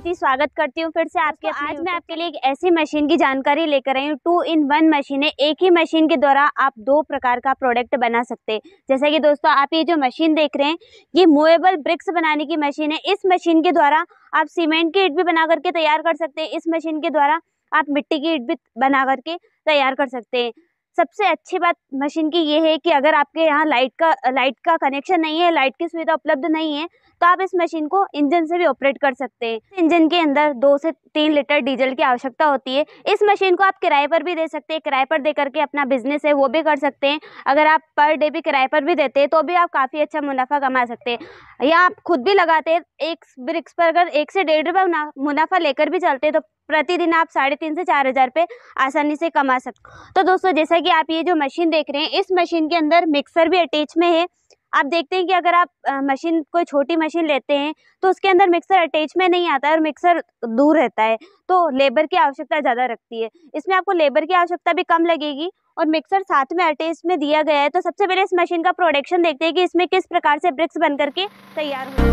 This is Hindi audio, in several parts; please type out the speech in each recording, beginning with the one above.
बहुत ही स्वागत करती हूँ फिर से आपके। आज मैं आपके लिए एक ऐसी मशीन की जानकारी लेकर आई हूँ। 2-in-1 मशीन है। एक ही मशीन के द्वारा आप 2 प्रकार का प्रोडक्ट बना सकते हैं। जैसा कि दोस्तों आप ये जो मशीन देख रहे हैं ये मूवेबल ब्रिक्स बनाने की मशीन है। इस मशीन के द्वारा आप सीमेंट की ईंट भी बना करके तैयार कर सकते हैं। इस मशीन के द्वारा आप मिट्टी की ईंट भी बना करके तैयार कर सकते हैं। सबसे अच्छी बात मशीन की ये है कि अगर आपके यहाँ लाइट का कनेक्शन नहीं है, लाइट की सुविधा उपलब्ध नहीं है, तो आप इस मशीन को इंजन से भी ऑपरेट कर सकते हैं। इंजन के अंदर 2 से 3 लीटर डीजल की आवश्यकता होती है। इस मशीन को आप किराए पर भी दे सकते हैं। किराए पर दे करके अपना बिजनेस है वो भी कर सकते हैं। अगर आप पर डे भी किराए पर भी देते हैं तो भी आप काफ़ी अच्छा मुनाफा कमा सकते हैं। या आप खुद भी लगाते हैं, एक ब्रिक्स पर अगर 1 से 1.5 रुपये मुनाफा लेकर भी चलते हैं तो प्रतिदिन आप 3,500 से 4,000 रुपये आसानी से कमा सकते। तो दोस्तों जैसा कि आप ये जो मशीन देख रहे हैं इस मशीन के अंदर मिक्सर भी अटैच में है। आप देखते हैं कि अगर आप मशीन कोई छोटी मशीन लेते हैं तो उसके अंदर मिक्सर अटैच में नहीं आता है और मिक्सर दूर रहता है, तो लेबर की आवश्यकता ज़्यादा रखती है। इसमें आपको लेबर की आवश्यकता भी कम लगेगी और मिक्सर साथ में अटैच में दिया गया है। तो सबसे पहले इस मशीन का प्रोडक्शन देखते हैं कि इसमें किस प्रकार से ब्रिक्स बन करके तैयार हो।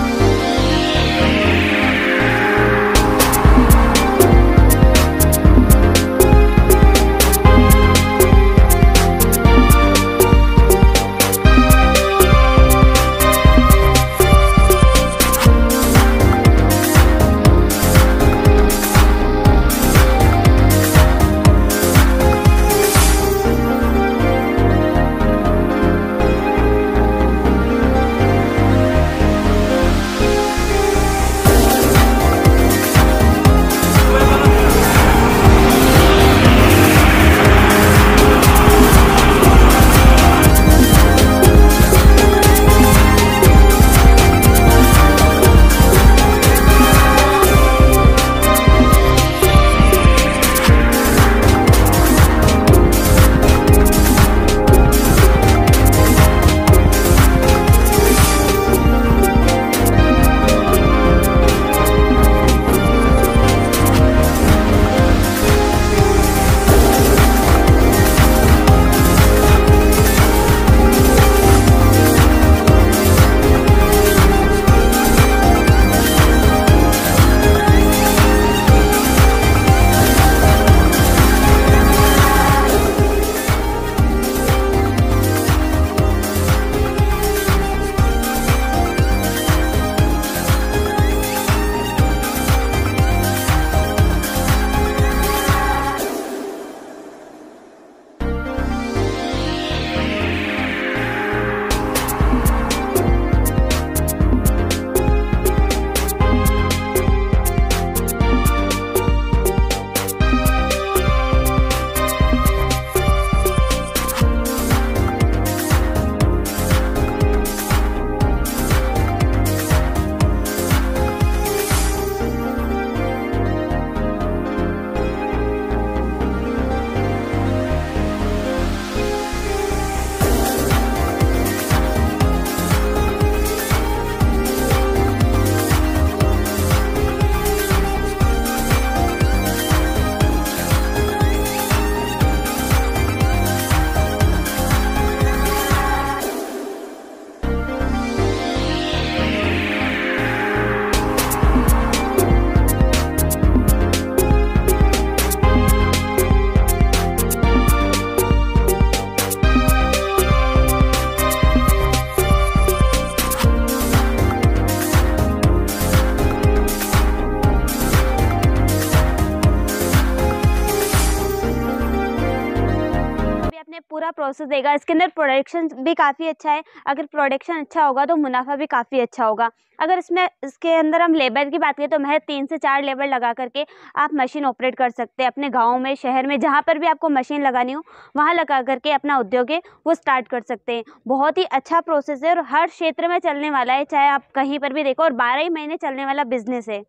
पूरा प्रोसेस देगा। इसके अंदर प्रोडक्शन भी काफ़ी अच्छा है। अगर प्रोडक्शन अच्छा होगा तो मुनाफा भी काफ़ी अच्छा होगा। अगर इसके अंदर हम लेबर की बात करें तो महज 3 से 4 लेबर लगा करके आप मशीन ऑपरेट कर सकते हैं। अपने गांव में, शहर में, जहां पर भी आपको मशीन लगानी हो वहां लगा करके अपना उद्योग है वो स्टार्ट कर सकते हैं। बहुत ही अच्छा प्रोसेस है और हर क्षेत्र में चलने वाला है, चाहे आप कहीं पर भी देखो, और 12 ही महीने चलने वाला बिजनेस है।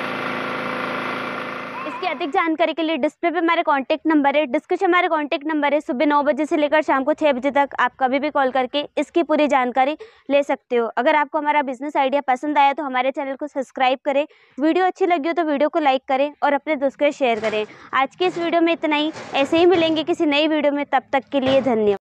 इसकी अधिक जानकारी के लिए डिस्प्ले पे हमारे कांटेक्ट नंबर है, डिस्क्रिप्शन हमारे कांटेक्ट नंबर है। सुबह 9 बजे से लेकर शाम को 6 बजे तक आप कभी भी कॉल करके इसकी पूरी जानकारी ले सकते हो। अगर आपको हमारा बिजनेस आइडिया पसंद आया तो हमारे चैनल को सब्सक्राइब करें, वीडियो अच्छी लगी हो तो वीडियो को लाइक करें और अपने दोस्तों के शेयर करें। आज की इस वीडियो में इतना ही, ऐसे ही मिलेंगे किसी नई वीडियो में, तब तक के लिए धन्यवाद।